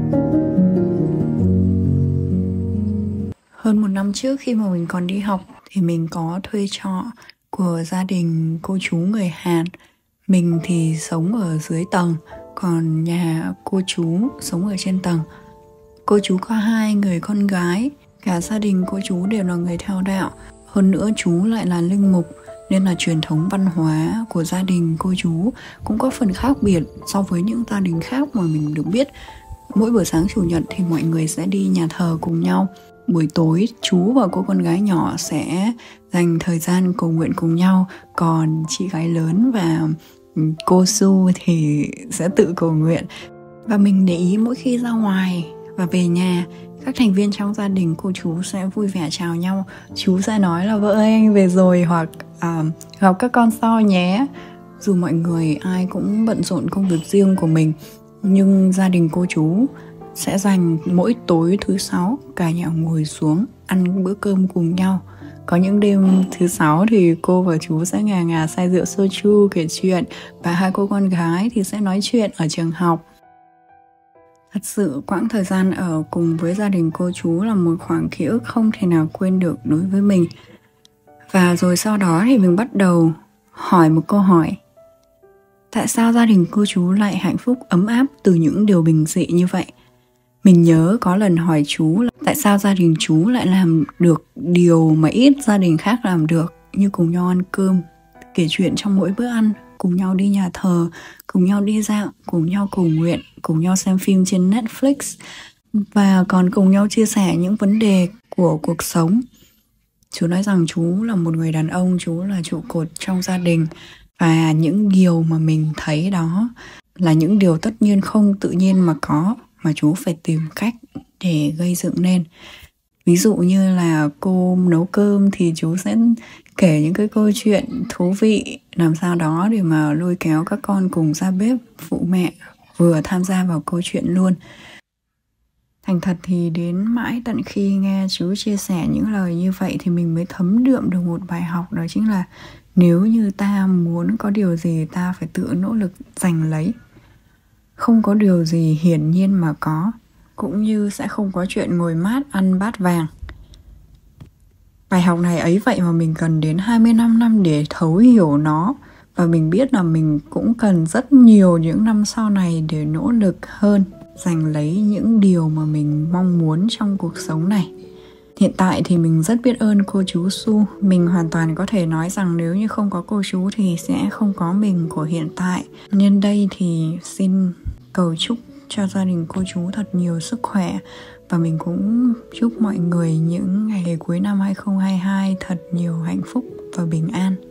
Hơn 1 năm trước khi mà mình còn đi học thì mình có thuê trọ của gia đình cô chú người Hàn. Mình thì sống ở dưới tầng, còn nhà cô chú sống ở trên tầng. Cô chú có 2 người con gái, cả gia đình cô chú đều là người theo đạo. Hơn nữa chú lại là linh mục, nên là truyền thống văn hóa của gia đình cô chú cũng có phần khác biệt so với những gia đình khác mà mình được biết. Mỗi buổi sáng chủ nhật thì mọi người sẽ đi nhà thờ cùng nhau. Buổi tối chú và cô con gái nhỏ sẽ dành thời gian cầu nguyện cùng nhau. Còn chị gái lớn và cô Su thì sẽ tự cầu nguyện. Và mình để ý mỗi khi ra ngoài và về nhà, các thành viên trong gia đình cô chú sẽ vui vẻ chào nhau. Chú sẽ nói là vợ ơi anh về rồi, hoặc gặp các con sau nhé. Dù mọi người ai cũng bận rộn công việc riêng của mình, nhưng gia đình cô chú sẽ dành mỗi tối thứ 6 cả nhà ngồi xuống ăn bữa cơm cùng nhau. Có những đêm thứ 6 thì cô và chú sẽ ngà ngà say rượu soju kể chuyện, và 2 cô con gái thì sẽ nói chuyện ở trường học. Thật sự quãng thời gian ở cùng với gia đình cô chú là một khoảng ký ức không thể nào quên được đối với mình. Và rồi sau đó thì mình bắt đầu hỏi một câu hỏi: tại sao gia đình cô chú lại hạnh phúc ấm áp từ những điều bình dị như vậy? Mình nhớ có lần hỏi chú là tại sao gia đình chú lại làm được điều mà ít gia đình khác làm được, như cùng nhau ăn cơm, kể chuyện trong mỗi bữa ăn, cùng nhau đi nhà thờ, cùng nhau đi dạo, cùng nhau cầu nguyện, cùng nhau xem phim trên Netflix, và còn cùng nhau chia sẻ những vấn đề của cuộc sống. Chú nói rằng chú là một người đàn ông, chú là trụ cột trong gia đình, và những điều mà mình thấy đó là những điều tất nhiên không tự nhiên mà có, mà chú phải tìm cách để gây dựng nên. Ví dụ như là cô nấu cơm thì chú sẽ kể những cái câu chuyện thú vị, làm sao đó để mà lôi kéo các con cùng ra bếp phụ mẹ, vừa tham gia vào câu chuyện luôn. Thành thật thì đến mãi tận khi nghe chú chia sẻ những lời như vậy thì mình mới thấm đượm được một bài học, đó chính là nếu như ta muốn có điều gì ta phải tự nỗ lực giành lấy. Không có điều gì hiển nhiên mà có, cũng như sẽ không có chuyện ngồi mát ăn bát vàng. Bài học này ấy vậy mà mình cần đến 25 năm để thấu hiểu nó. Và mình biết là mình cũng cần rất nhiều những năm sau này để nỗ lực hơn, giành lấy những điều mà mình mong muốn trong cuộc sống này. Hiện tại thì mình rất biết ơn cô chú Su. Mình hoàn toàn có thể nói rằng nếu như không có cô chú thì sẽ không có mình của hiện tại. Nhân đây thì xin cầu chúc cho gia đình cô chú thật nhiều sức khỏe. Và mình cũng chúc mọi người những ngày cuối năm 2022 thật nhiều hạnh phúc và bình an.